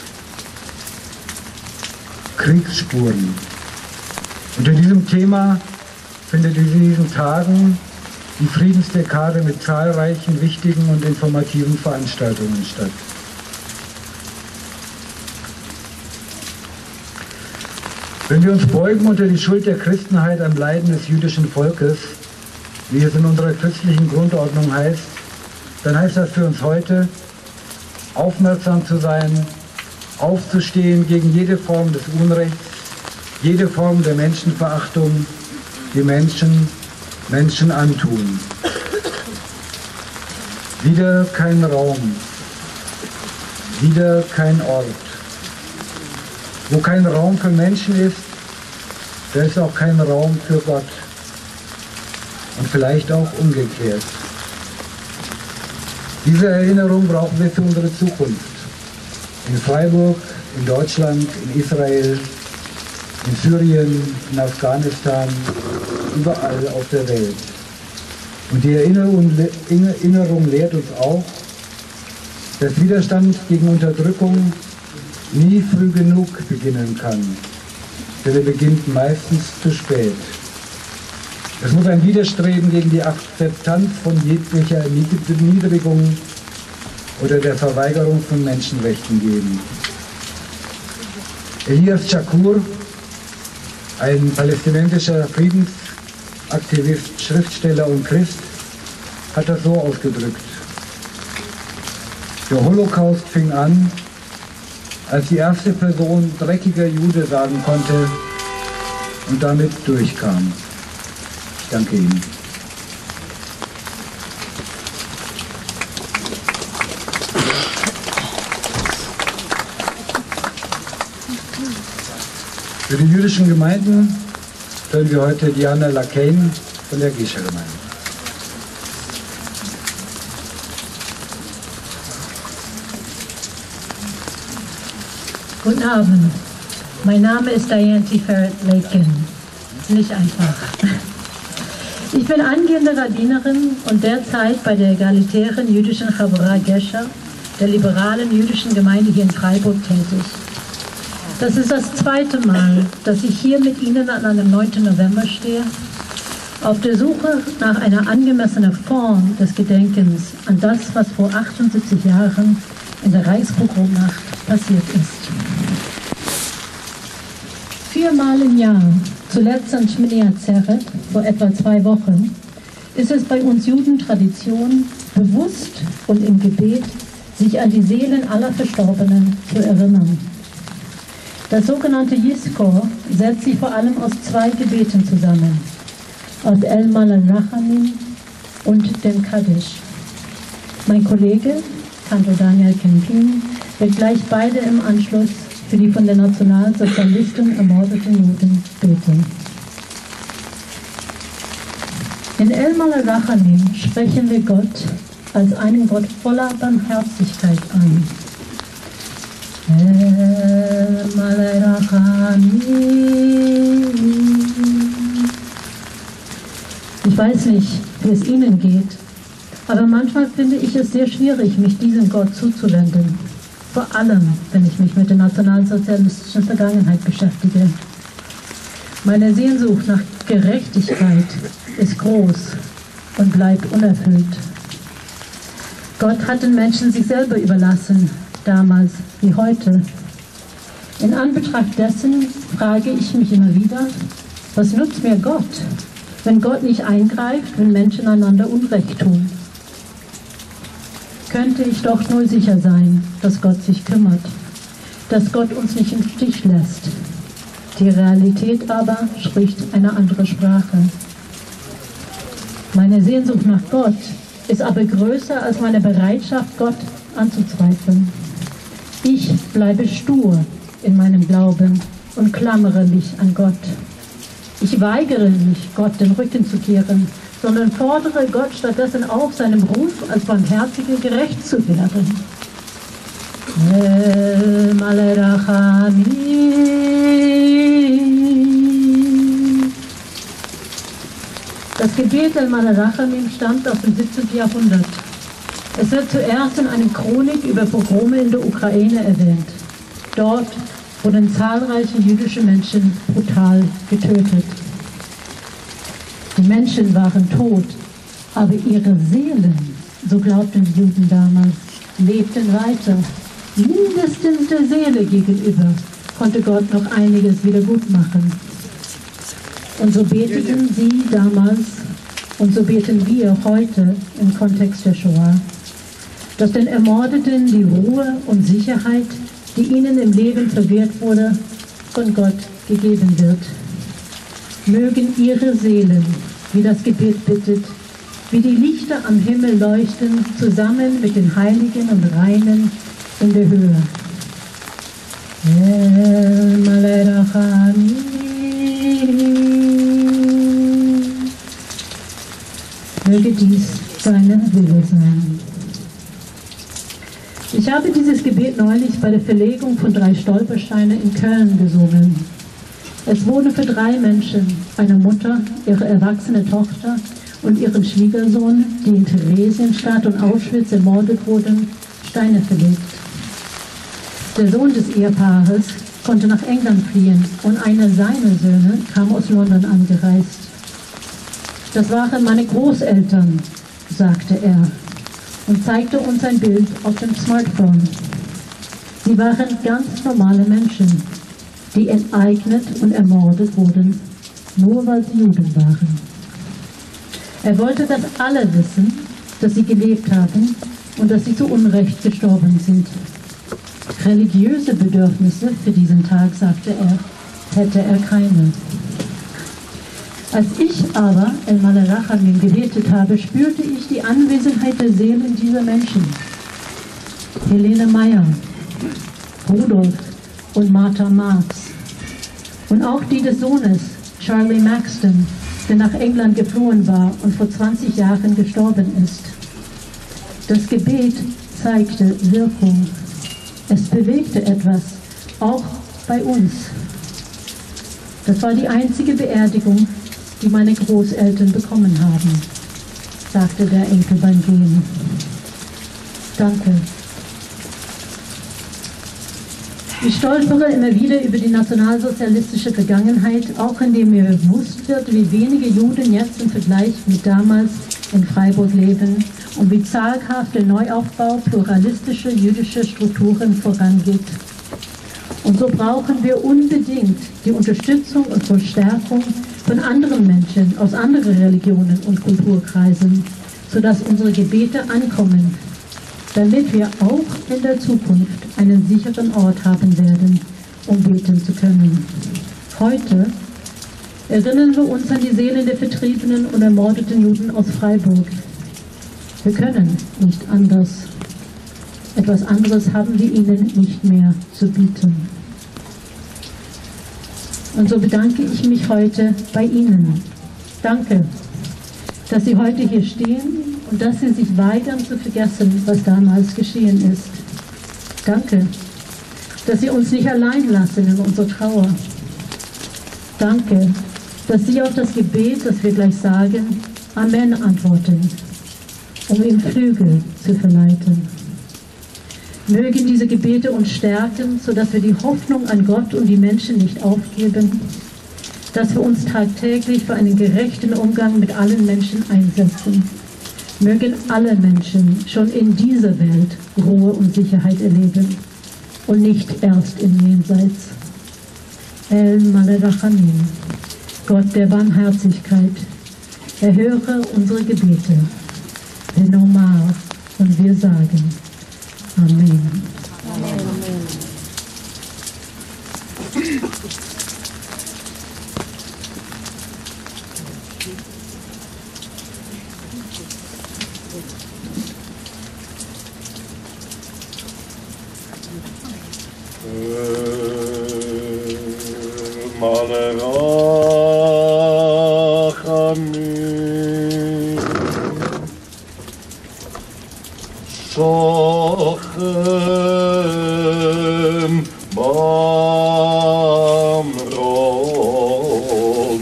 Kriegsspuren. Unter diesem Thema findet in diesen Tagen die Friedensdekade mit zahlreichen wichtigen und informativen Veranstaltungen statt. Wenn wir uns beugen unter die Schuld der Christenheit am Leiden des jüdischen Volkes, wie es in unserer christlichen Grundordnung heißt, dann heißt das für uns heute, aufmerksam zu sein, aufzustehen gegen jede Form des Unrechts, jede Form der Menschenverachtung, die Menschen antun. Wieder kein Raum, wieder kein Ort. Wo kein Raum für Menschen ist, da ist auch kein Raum für Gott. Und vielleicht auch umgekehrt. Diese Erinnerung brauchen wir für unsere Zukunft. In Freiburg, in Deutschland, in Israel, in Syrien, in Afghanistan, überall auf der Welt. Und die Erinnerung lehrt uns auch, dass Widerstand gegen Unterdrückung nie früh genug beginnen kann, denn er beginnt meistens zu spät. Es muss ein Widerstreben gegen die Akzeptanz von jeglicher Erniedrigung oder der Verweigerung von Menschenrechten geben. Elias Chacour, ein palästinensischer Friedensaktivist, Schriftsteller und Christ, hat das so ausgedrückt. Der Holocaust fing an, als die erste Person dreckiger Jude sagen konnte und damit durchkam. Ich danke Ihnen. Für die jüdischen Gemeinden hören wir heute Diana Lakain von der Gescher-Gemeinde. Guten Abend, mein Name ist Diane Tiferet Lakin. Nicht einfach. Ich bin angehende Rabbinerin und derzeit bei der egalitären jüdischen Chavurah Gesher, der liberalen jüdischen Gemeinde hier in Freiburg, tätig. Das ist das zweite Mal, dass ich hier mit Ihnen an einem 9. November stehe Auf der Suche nach einer angemessenen Form des Gedenkens an das, was vor 78 Jahren in der Reichspogromnacht passiert ist. 4-mal im Jahr, zuletzt an Shmini Atzeret, vor etwa 2 Wochen, ist es bei uns Juden Tradition, bewusst und im Gebet sich an die Seelen aller Verstorbenen zu erinnern. Das sogenannte Yizkor setzt sich vor allem aus 2 Gebeten zusammen, aus El Malei Rachamim und dem Kaddish. Mein Kollege, Kantor Daniel Kempin, wird gleich beide im Anschluss für die von den Nationalsozialisten ermordeten Juden beten. In El Malei Rachamim sprechen wir Gott als einen Gott voller Barmherzigkeit an. El Malei Rachamim. Ich weiß nicht, wie es Ihnen geht, aber manchmal finde ich es sehr schwierig, mich diesem Gott zuzuwenden. Vor allem, wenn ich mich mit der nationalsozialistischen Vergangenheit beschäftige. Meine Sehnsucht nach Gerechtigkeit ist groß und bleibt unerfüllt. Gott hat den Menschen sich selber überlassen, damals wie heute. In Anbetracht dessen frage ich mich immer wieder, was nutzt mir Gott, wenn Gott nicht eingreift, wenn Menschen einander Unrecht tun? Könnte ich doch nur sicher sein, dass Gott sich kümmert, dass Gott uns nicht im Stich lässt. Die Realität aber spricht eine andere Sprache. Meine Sehnsucht nach Gott ist aber größer als meine Bereitschaft, Gott anzuzweifeln. Ich bleibe stur in meinem Glauben und klammere mich an Gott. Ich weigere mich, Gott den Rücken zu kehren, sondern fordere Gott stattdessen auf, seinem Ruf als Barmherziger gerecht zu werden. El Malei Rachamim. Das Gebet El Malei Rachamim stammt aus dem 17. Jahrhundert. Es wird zuerst in einer Chronik über Pogrome in der Ukraine erwähnt. Dort wurden zahlreiche jüdische Menschen brutal getötet. Die Menschen waren tot, aber ihre Seelen, so glaubten die Juden damals, lebten weiter. Mindestens der Seele gegenüber konnte Gott noch einiges wieder gut machen. Und so beteten sie damals und so beten wir heute im Kontext der Shoah, dass den Ermordeten die Ruhe und Sicherheit, die ihnen im Leben verwehrt wurde, von Gott gegeben wird. Mögen ihre Seelen, wie das Gebet bittet, wie die Lichter am Himmel leuchten, zusammen mit den Heiligen und Reinen in der Höhe. El Malei Rachamim. Möge dies seine Wille sein. Ich habe dieses Gebet neulich bei der Verlegung von 3 Stolpersteine in Köln gesungen. Es wurde für 3 Menschen, eine Mutter, ihre erwachsene Tochter und ihren Schwiegersohn, die in Theresienstadt und Auschwitz ermordet wurden, Steine verlegt. Der Sohn des Ehepaares konnte nach England fliehen und einer seiner Söhne kam aus London angereist. Das waren meine Großeltern, sagte er und zeigte uns ein Bild auf dem Smartphone. Sie waren ganz normale Menschen, die enteignet und ermordet wurden, nur weil sie Juden waren. Er wollte, dass alle wissen, dass sie gelebt haben und dass sie zu Unrecht gestorben sind. Religiöse Bedürfnisse für diesen Tag, sagte er, hätte er keine. Als ich aber El Malei Rachamim gebetet habe, spürte ich die Anwesenheit der Seelen dieser Menschen. Helene Meyer, Rudolf und Martha Marx. Und auch die des Sohnes, Charlie Maxton, der nach England geflohen war und vor 20 Jahren gestorben ist. Das Gebet zeigte Wirkung. Es bewegte etwas, auch bei uns. Das war die einzige Beerdigung, die meine Großeltern bekommen haben, sagte der Enkel beim Gehen. Danke. Ich stolpere immer wieder über die nationalsozialistische Vergangenheit, auch indem mir bewusst wird, wie wenige Juden jetzt im Vergleich mit damals in Freiburg leben und wie zaghaft der Neuaufbau pluralistischer jüdischer Strukturen vorangeht. Und so brauchen wir unbedingt die Unterstützung und Verstärkung von anderen Menschen aus anderen Religionen und Kulturkreisen, sodass unsere Gebete ankommen, damit wir auch in der Zukunft einen sicheren Ort haben werden, um beten zu können. Heute erinnern wir uns an die Seelen der vertriebenen und ermordeten Juden aus Freiburg. Wir können nicht anders. Etwas anderes haben wir ihnen nicht mehr zu bieten. Und so bedanke ich mich heute bei Ihnen. Danke, dass Sie heute hier stehen und dass Sie sich weigern zu vergessen, was damals geschehen ist. Danke, dass Sie uns nicht allein lassen in unserer Trauer. Danke, dass Sie auf das Gebet, das wir gleich sagen, Amen antworten, um ihm Flügel zu verleiten. Mögen diese Gebete uns stärken, sodass wir die Hoffnung an Gott und die Menschen nicht aufgeben, dass wir uns tagtäglich für einen gerechten Umgang mit allen Menschen einsetzen. Mögen alle Menschen schon in dieser Welt Ruhe und Sicherheit erleben und nicht erst im Jenseits. El Malerachamim, Gott der Barmherzigkeit, erhöre unsere Gebete. Venomar, und wir sagen Amen. Amen. Shochem Bamron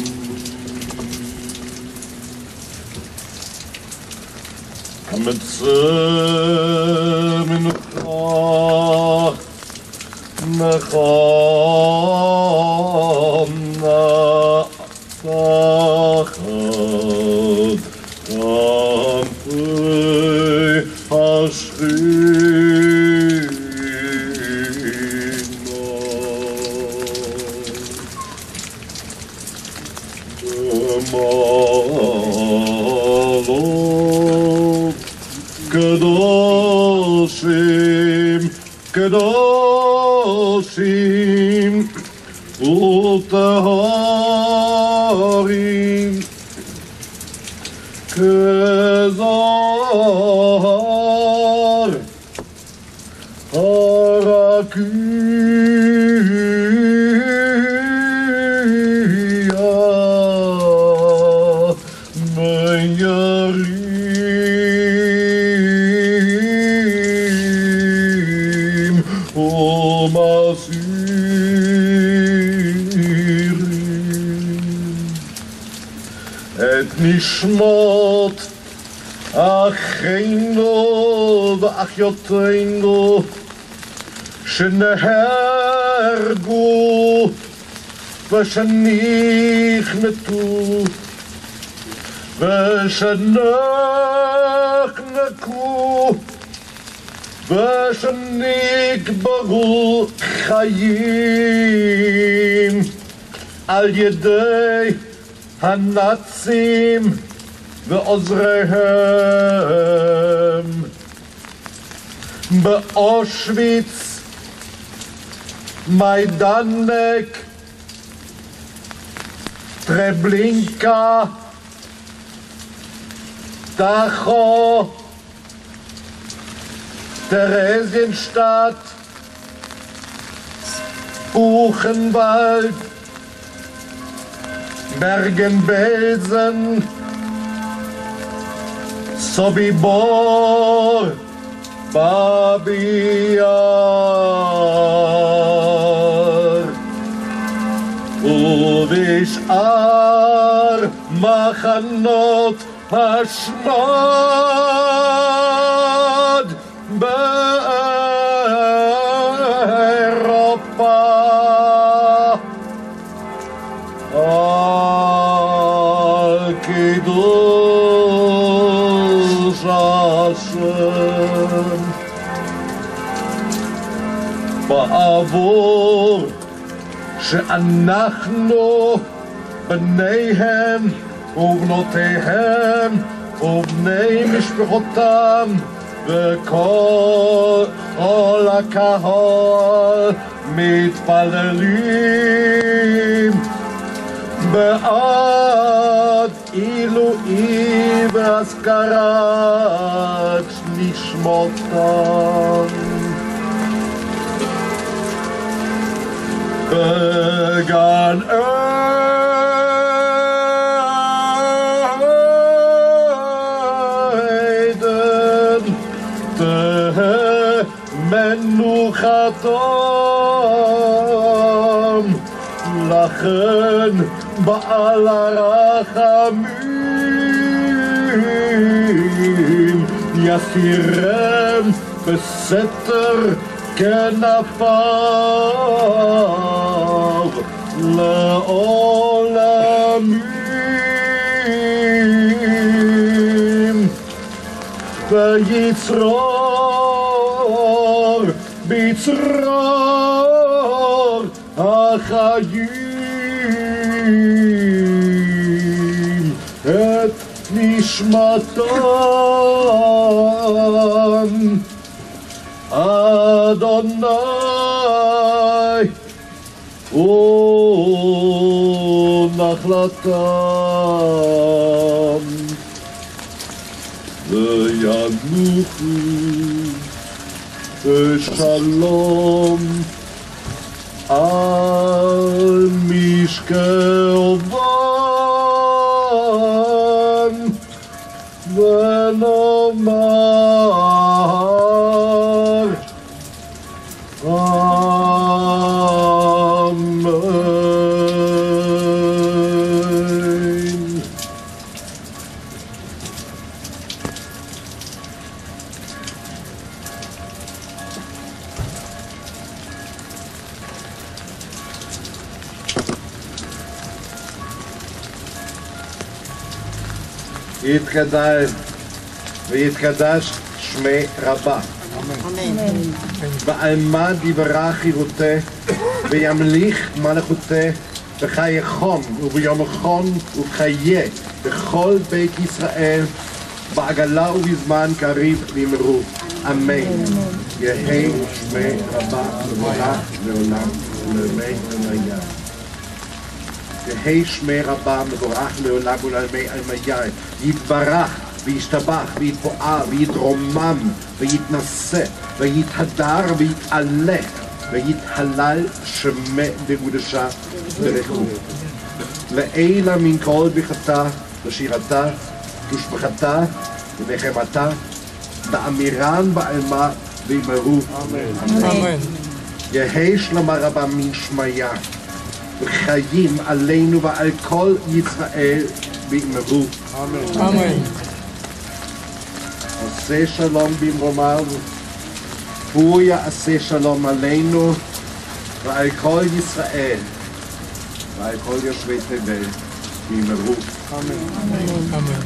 Mitzvah Minchah Mecham Na'achad Ampui Hashchina Malot Kedoshim Kedoshim Utaharim Kezar Harakiya Meyarim Umasirim Et Nishmot Acheinu V'achyoteinu Shenehergu V'shenichnetu V'shenechneku V'shenikbaru Chayim Al Yedei Hanatzim Ve'ozrehem Be'Auschwitz Majdanek Treblinka Dachau Theresienstadt Buchenwald Bergen-Belsen Sobibor Babiyar Uvishar Machanot Hashmad Be'Europa השם. בעבור שאנחנו בניהם ובנותיהם ובני משפחותם וכל הקהל מתפללים בעד עילוי והזכרת נשמתם. בגן עדן תהא מנוחתם, לכן בעל הרחמים יסירם בסתר כנפיו לעולמים, ויצרור בצרור החיים את נשמתם. אדוני ונחלתם, וינוחו בשלום על משכבם, ונאמר אמן. יתקדש ויתקדש שמי רבה. ועלמא דברה חירותה וימליך מלכותה בחייכם וביומכם ובחיה בכל בית ישראל בעגלה ובזמן קריב ואמרו אמן. יהי שמי רבה מבורך לעולם ולעולמי עלמיה. יהי שמי רבה מבורך לעולם ולעולמי עלמיה. יתברך וישתבח ויתפואר ויתרומם ויתנשא ויתהדר ויתעלה ויתהלל שמי בקדושה ברכו. לעילה מן כל ברכתה ושירתה ושבחתה ונחמתה באמירן בעלמא ואמרו אמן. יהי שלמה רבה מן שמיה וחיים עלינו ועל כל ישראל ואמרו אמן. עשה שלום במרומיו, הוא יעשה שלום עלינו ועל כל ישראל ועל כל יושבי תבל ואמרו אמן.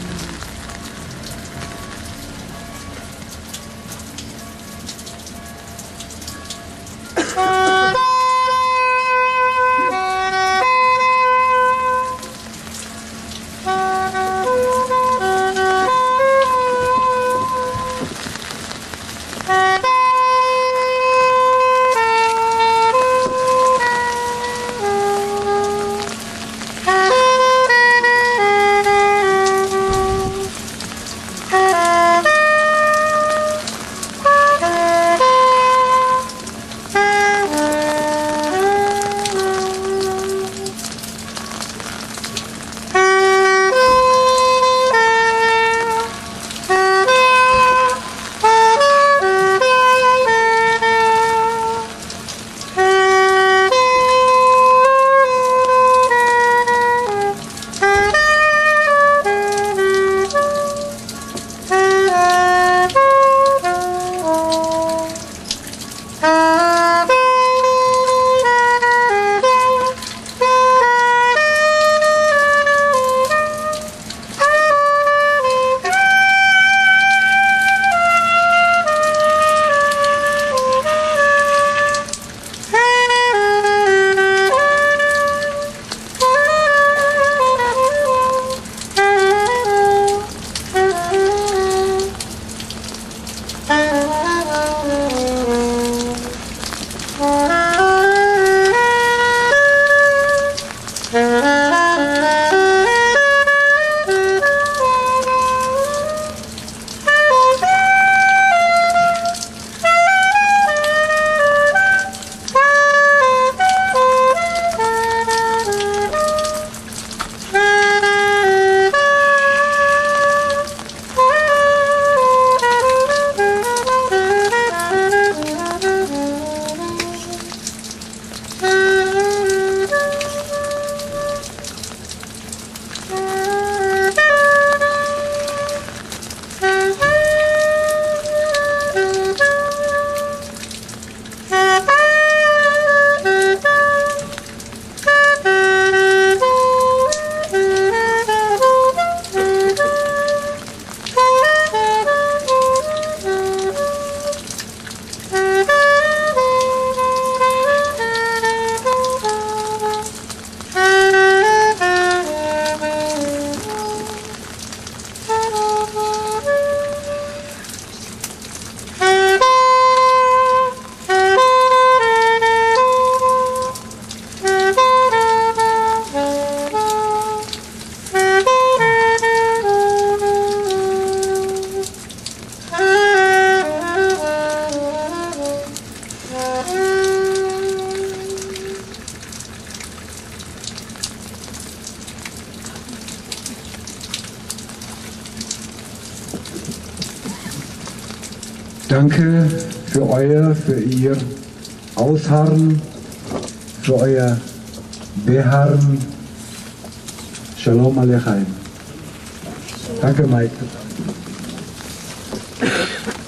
Danke für Ihr Ausharren, für euer Beharren. Shalom Aleichem. Danke, Maike.